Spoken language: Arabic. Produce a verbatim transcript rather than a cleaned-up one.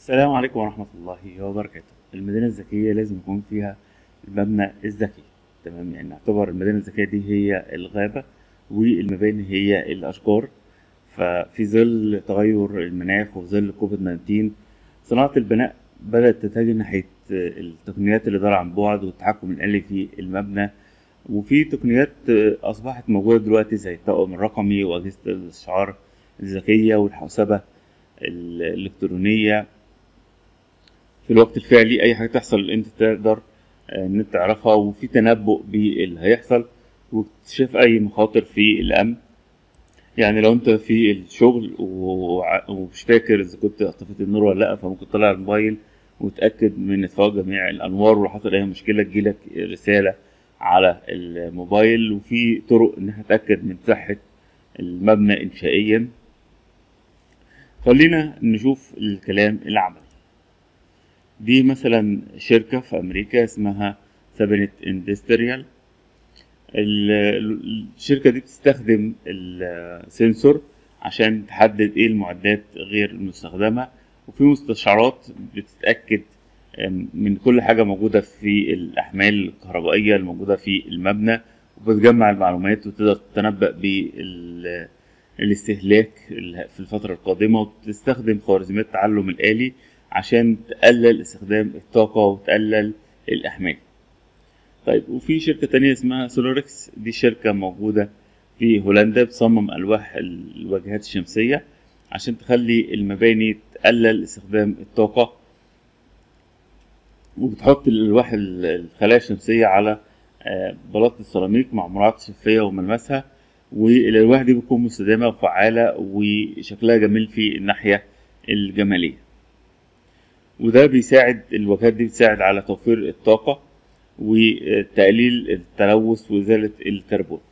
السلام عليكم ورحمة الله وبركاته. المدينة الذكية لازم يكون فيها المبنى الذكي. تمام، يعني نعتبر المدينة الذكية دي هي الغابة والمباني هي الأشجار. ففي ظل تغير المناخ وفي ظل كوفيد تسعتاشر صناعة البناء بدأت تتجه ناحية التقنيات الإدارة عن بعد والتحكم الآلي في المبنى. وفي تقنيات أصبحت موجودة دلوقتي زي التوأم الرقمي وأجهزة الاستشعار الذكية والحوسبة الإلكترونية. في الوقت الفعلي اي حاجه تحصل انت تقدر ان انت تعرفها، وفي تنبؤ باللي هيحصل واكتشاف اي مخاطر في الامن. يعني لو انت في الشغل ومش فاكر اذا كنت طفيت النور ولا لا، فممكن تطلع الموبايل وتاكد من اطفاء جميع الانوار، ولو حصل اي مشكله تجيلك رساله على الموبايل. وفي طرق ان احنا نتاكد من صحه المبنى انشائيا. خلينا نشوف الكلام العملي. دي مثلا شركة في أمريكا اسمها سابنت اندستريال. الشركة دي بتستخدم السنسور عشان تحدد ايه المعدات غير المستخدمة، وفي مستشعرات بتتأكد من كل حاجة موجودة في الأحمال الكهربائية الموجودة في المبنى، وبتجمع المعلومات وتقدر تتنبأ بالاستهلاك في الفترة القادمة، وتستخدم خوارزميات التعلم الآلي عشان تقلل استخدام الطاقة وتقلل الأحمال. طيب، وفي شركة تانية اسمها سولاركس. دي شركة موجودة في هولندا بتصمم ألواح الواجهات الشمسية عشان تخلي المباني تقلل استخدام الطاقة، وبتحط الألواح الخلايا الشمسية على بلاط السيراميك مع مراعاة الشفافية وملمسها، والألواح دي بتكون مستدامة وفعالة وشكلها جميل في الناحية الجمالية. وده بيساعد الواجهات دي بتساعد على توفير الطاقة وتقليل التلوث وإزالة الكربون.